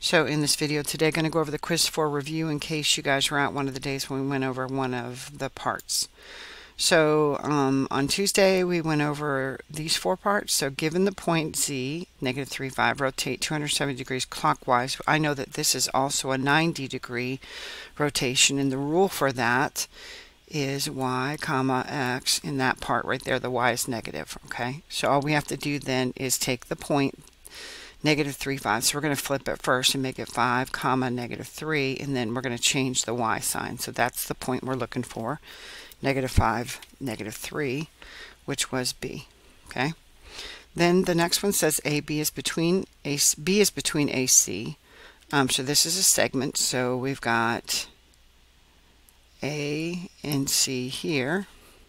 So in this video today, I'm going to go over the quiz 4 review in case you guys were out one of the days when we went over one of the parts. So on Tuesday, we went over these 4 parts. So given the point Z, negative 3, 5, rotate 270 degrees clockwise. I know that this is also a 90-degree rotation, and the rule for that is y comma x. In that part right there, the y is negative. Okay, so all we have to do then is take the point negative 3, 5. So we're going to flip it first and make it 5 comma negative 3, and then we're going to change the y sign. So that's the point we're looking for, negative 5, negative 3, which was B. Okay. Then the next one says B is between AC. So this is a segment. So we've got A and C here.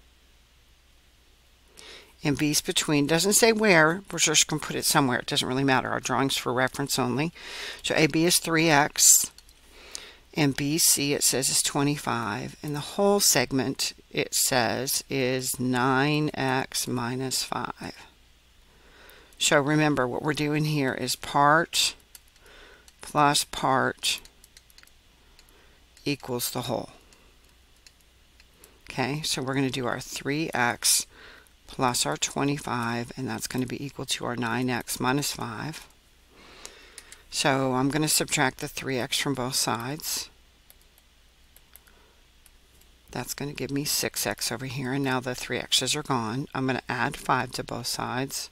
And B's between, doesn't say where, we're just going to put it somewhere. It doesn't really matter. Our drawing's for reference only. So AB is 3x, and BC it says is 25, and the whole segment it says is 9x minus 5. So remember, what we're doing here is part plus part equals the whole. Okay, so we're going to do our 3x plus our 25, and that's going to be equal to our 9x minus 5. So I'm going to subtract the 3x from both sides. That's going to give me 6x over here, and now the 3x's are gone. I'm going to add 5 to both sides.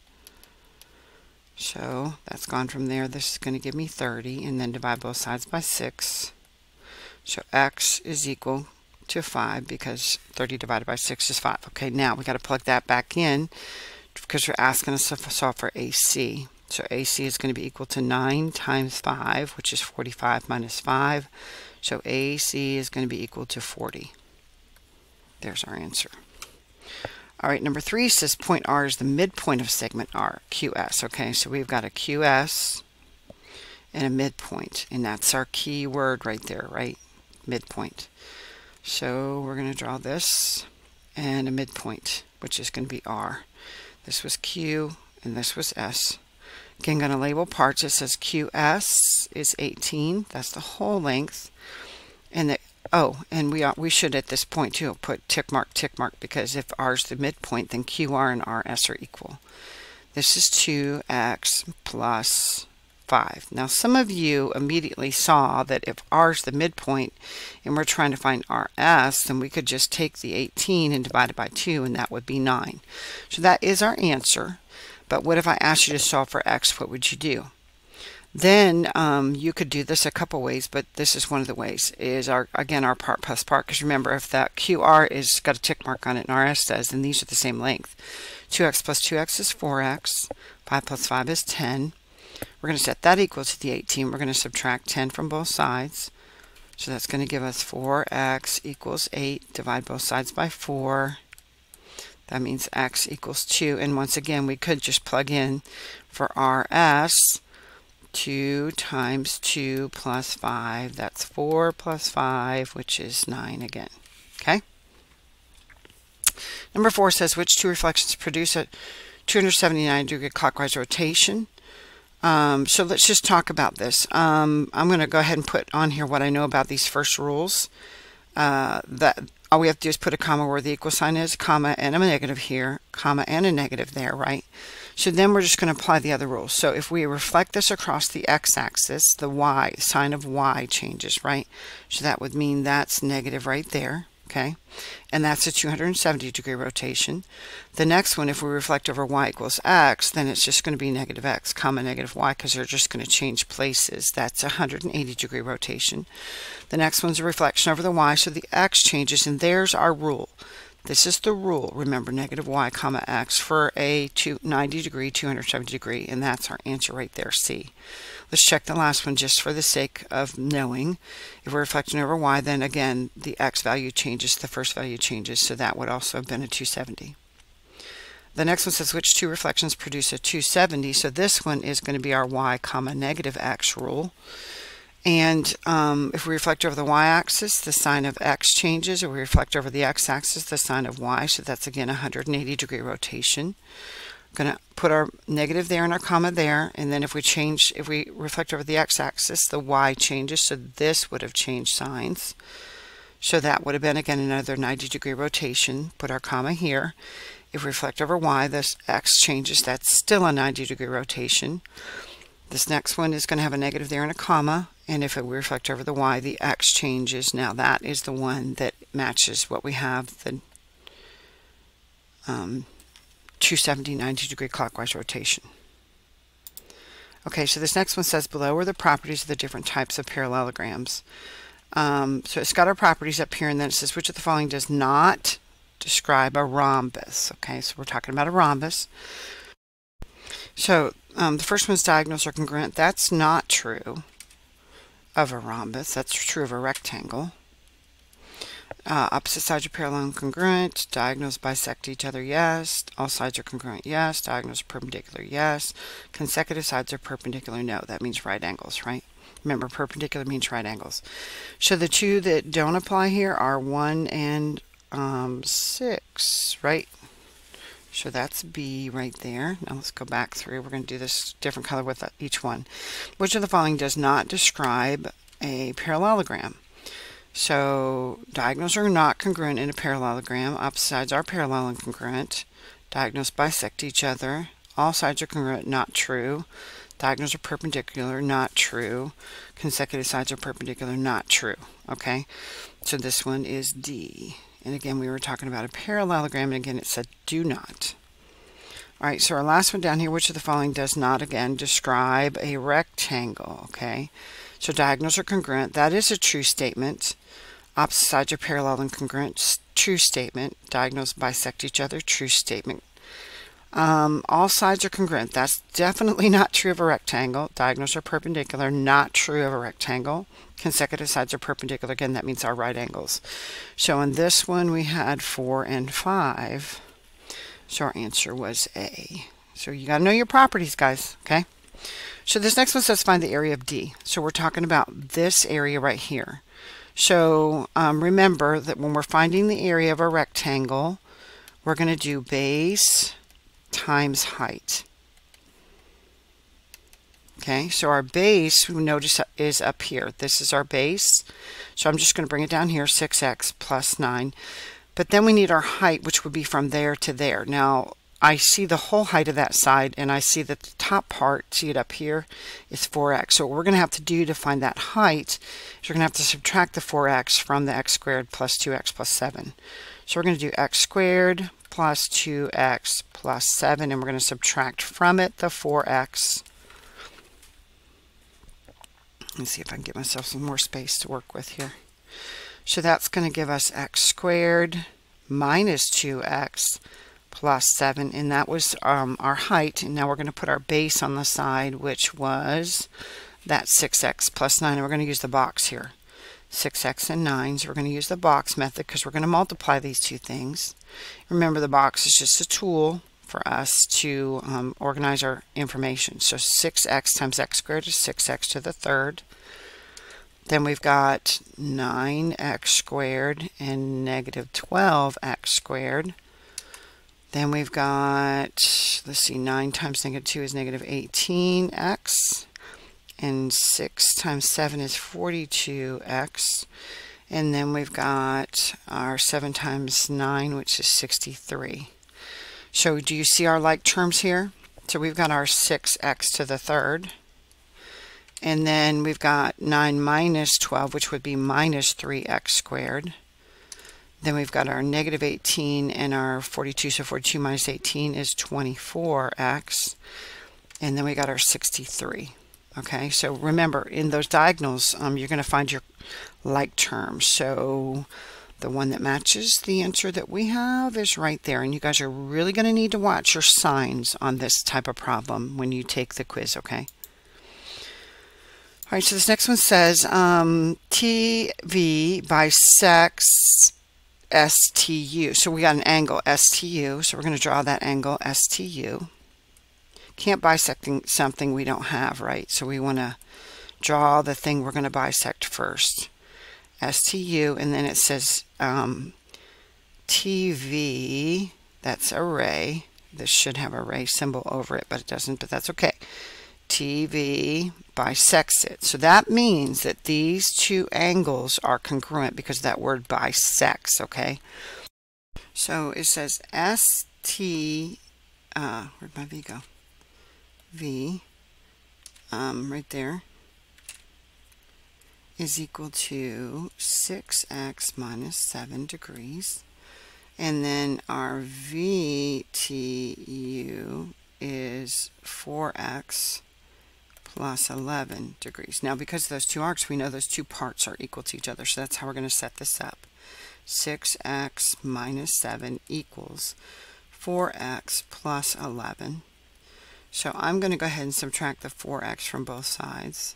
So that's gone from there. This is going to give me 30, and then divide both sides by 6. So x is equal to 5 because 30 divided by 6 is 5. Okay, now we got to plug that back in because we're asking us to solve for AC. So AC is going to be equal to 9 times 5, which is 45 minus 5. So AC is going to be equal to 40. There's our answer. All right, number 3 says point R is the midpoint of segment R, QS. Okay, so we've got a QS and a midpoint, and that's our key word right there, right? Midpoint. So we're going to draw this and a midpoint, which is going to be R. This was Q and this was S. Again, going to label parts. It says QS is 18. That's the whole length. And we should at this point too put tick mark, because if R is the midpoint, then QR and RS are equal. This is 2x plus 5. Now some of you immediately saw that if R is the midpoint and we're trying to find RS, then we could just take the 18 and divide it by 2, and that would be 9. So that is our answer. But what if I asked you to solve for x? What would you do? Then you could do this a couple ways, but this is one of the ways, is again our part plus part, because remember, if that QR is got a tick mark on it and RS does, then these are the same length. 2x plus 2x is 4x, 5 plus 5 is 10. We're going to set that equal to the 18. We're going to subtract 10 from both sides. So that's going to give us 4x equals 8. Divide both sides by 4. That means x equals 2. And once again, we could just plug in for RS 2 times 2 plus 5. That's 4 plus 5, which is 9 again. Okay? Number 4 says, which two reflections produce a 279-degree clockwise rotation? So let's just talk about this. I'm going to go ahead and put on here what I know about these first rules. That all we have to do is put a comma where the equal sign is, comma, and a negative here, comma, and a negative there, right? So then we're just going to apply the other rules. So if we reflect this across the x-axis, the y, sign of y changes, right? So that would mean that's negative right there. Okay, and that's a 270-degree rotation. The next one, if we reflect over y equals x, then it's just going to be negative x, comma, negative y, because they're just going to change places. That's a 180-degree rotation. The next one's a reflection over the y, so the x changes, and there's our rule. This is the rule. Remember, negative y, comma, x for a 90-degree, 270-degree, and that's our answer right there, C. Let's check the last one just for the sake of knowing. If we're reflecting over y, then again, the x value changes, the first value changes, so that would also have been a 270. The next one says, which two reflections produce a 270? So this one is going to be our y, comma, negative x rule. And if we reflect over the y-axis, the sign of x changes. If we reflect over the x-axis, the sign of y. So that's again a 180-degree rotation. Going to put our negative there and our comma there, and then if we reflect over the x-axis, the y changes, so this would have changed signs. So that would have been, again, another 90-degree rotation. Put our comma here. If we reflect over y, this x changes. That's still a 90-degree rotation. This next one is going to have a negative there and a comma, and if we reflect over the y, the x changes. Now that is the one that matches what we have, the 270 90-degree clockwise rotation. Okay, so this next one says below are the properties of the different types of parallelograms. So it's got our properties up here, and then it says which of the following does not describe a rhombus. Okay, so we're talking about a rhombus. So the first one is diagonals are congruent. That's not true of a rhombus. That's true of a rectangle. Opposite sides are parallel and congruent. Diagonals bisect each other, yes. All sides are congruent, yes. Diagonals are perpendicular, yes. Consecutive sides are perpendicular, no. That means right angles, right? Remember, perpendicular means right angles. So the two that don't apply here are 1 and 6, right? So that's B right there. Now let's go back through. We're going to do this different color with each one. Which of the following does not describe a parallelogram? So diagonals are not congruent in a parallelogram. Opposite sides are parallel and congruent. Diagonals bisect each other. All sides are congruent, not true. Diagonals are perpendicular, not true. Consecutive sides are perpendicular, not true. Okay, so this one is D. And again, we were talking about a parallelogram, and again it said do not. All right, so our last one down here, which of the following does not, again, describe a rectangle? Okay, so diagonals are congruent. That is a true statement. Opposite sides are parallel and congruent. True statement. Diagonals bisect each other. True statement. All sides are congruent. That's definitely not true of a rectangle. Diagonals are perpendicular. Not true of a rectangle. Consecutive sides are perpendicular. Again, that means our right angles. So in this one, we had 4 and 5. So our answer was A. So you got to know your properties, guys. Okay. So this next one says find the area of D. So we're talking about this area right here. So remember that when we're finding the area of a rectangle, we're going to do base times height. Okay, so our base, we notice, is up here. This is our base. So I'm just going to bring it down here, 6x plus 9. But then we need our height, which would be from there to there. Now, I see the whole height of that side, and I see that the top part, see it up here, is 4x. So what we're going to have to do to find that height is we're going to have to subtract the 4x from the x squared plus 2x plus 7. So we're going to do x squared plus 2x plus 7, and we're going to subtract from it the 4x. Let's see if I can get myself some more space to work with here. So that's going to give us x squared minus 2x plus 7, and that was our height. And now we're going to put our base on the side, which was that 6x plus 9, and we're going to use the box here. 6x and 9, so we're going to use the box method because we're going to multiply these two things. Remember, the box is just a tool for us to organize our information. So 6x times x squared is 6x to the third. Then we've got 9x squared and negative 12x squared. Then we've got, let's see, 9 times negative 2 is negative 18x. And 6 times 7 is 42x. And then we've got our 7 times 9, which is 63. So do you see our like terms here? So we've got our 6x to the third. And then we've got 9 minus 12, which would be minus 3x squared. Then we've got our negative 18 and our 42. So 42 minus 18 is 24x. And then we got our 63. Okay, so remember, in those diagonals, you're going to find your like terms. So the one that matches the answer that we have is right there. And you guys are really going to need to watch your signs on this type of problem when you take the quiz, okay? All right, so this next one says TV bisects STU. So we got an angle STU, so we're going to draw that angle STU. Can't bisect something we don't have, right? So we want to draw the thing we're going to bisect first. STU, and then it says TV, that's a ray, This should have a ray symbol over it, but it doesn't, but that's okay. TV bisects it. So that means that these two angles are congruent because of that word bisects, okay? So it says ST, where'd my V go? V, right there, is equal to 6x minus 7 degrees. And then our VTU is 4x plus 11 degrees. Now, because of those two arcs, we know those two parts are equal to each other. So that's how we're going to set this up. 6x minus 7 equals 4x plus 11. So I'm going to go ahead and subtract the 4x from both sides.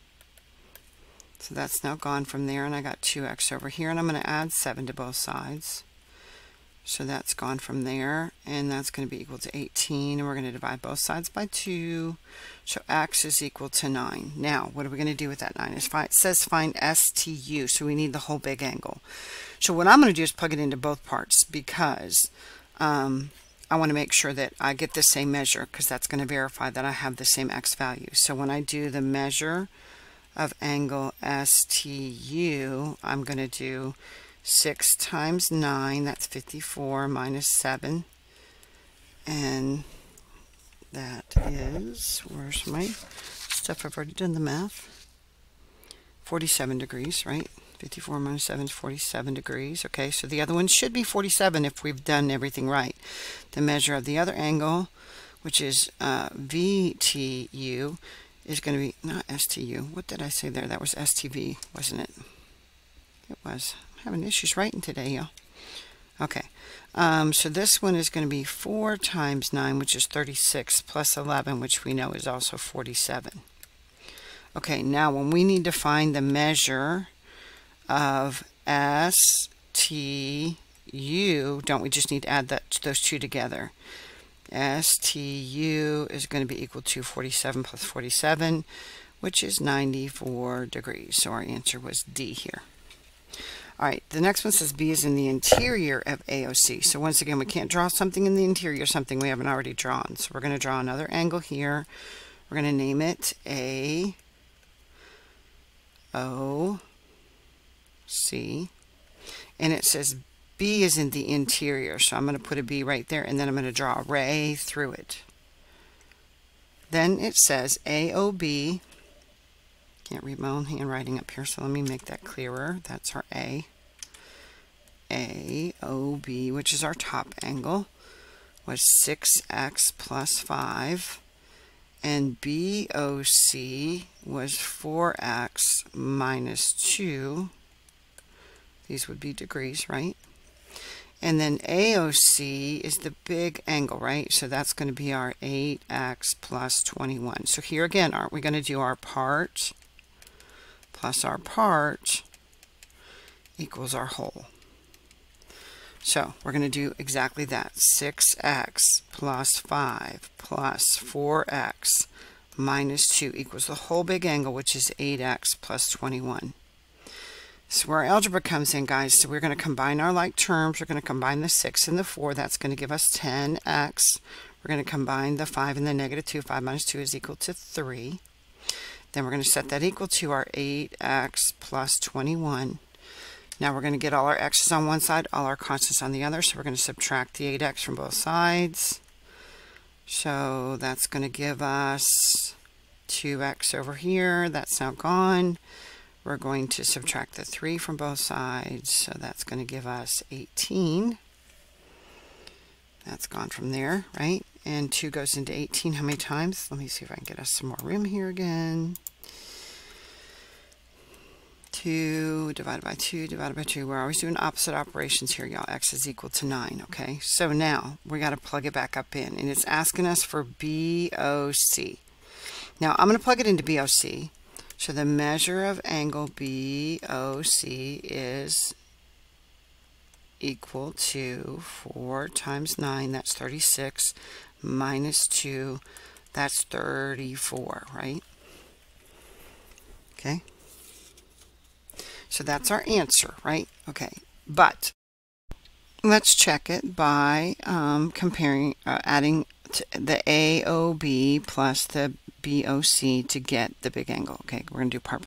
So that's now gone from there, and I got 2x over here, and I'm going to add 7 to both sides. So that's gone from there, and that's going to be equal to 18, and we're going to divide both sides by 2. So x is equal to 9. Now, what are we going to do with that 9? It says find STU, so we need the whole big angle. So what I'm going to do is plug it into both parts because I want to make sure that I get the same measure, because that's going to verify that I have the same x value. So when I do the measure of angle STU, I'm going to do 6 times 9, that's 54, minus 7, and that is, where's my stuff? I've already done the math. 47 degrees, right? 54 minus 7 is 47 degrees. Okay, so the other one should be 47 if we've done everything right. The measure of the other angle, which is VTU, is going to be, not STU. What did I say there? That was STV, wasn't it? It was. Having issues writing today, y'all. Okay, so this one is going to be 4 times 9, which is 36, plus 11, which we know is also 47. Okay, now when we need to find the measure of STU, don't we just need to add those two together? STU is going to be equal to 47 plus 47, which is 94 degrees. So our answer was D here. All right, the next one says B is in the interior of AOC. So once again, we can't draw something in the interior, something we haven't already drawn. So we're going to draw another angle here. We're going to name it AOC. And it says B is in the interior. So I'm going to put a B right there, and then I'm going to draw a ray through it. Then it says AOB. Can't read my own handwriting up here, so let me make that clearer. That's our A. AOB, which is our top angle, was 6x plus 5. And BOC was 4x minus 2. These would be degrees, right? And then AOC is the big angle, right? So that's going to be our 8x plus 21. So here again, aren't we going to do our part plus our part equals our whole? So we're going to do exactly that. 6x plus 5 plus 4x minus 2 equals the whole big angle, which is 8x plus 21. So where algebra comes in, guys, so we're going to combine our like terms. We're going to combine the 6 and the 4. That's going to give us 10x. We're going to combine the 5 and the negative 2. 5 minus 2 is equal to 3. Then we're going to set that equal to our 8x plus 21. Now we're going to get all our x's on one side, all our constants on the other. So we're going to subtract the 8x from both sides. So that's going to give us 2x over here. That's now gone. We're going to subtract the 3 from both sides. So that's going to give us 18. That's gone from there, right? And 2 goes into 18 how many times? Let me see if I can get us some more room here again. 2 divided by 2 divided by 2. We're always doing opposite operations here, y'all. X is equal to 9, okay? So now we got to plug it back up in, and it's asking us for BOC. Now I'm going to plug it into BOC. So the measure of angle BOC is equal to 4 times 9, that's 36, minus 2, that's 34, right? Okay. So that's our answer, right? Okay. But Let's check it by comparing, adding the AOB plus the BOC to get the big angle. Okay, we're going to do part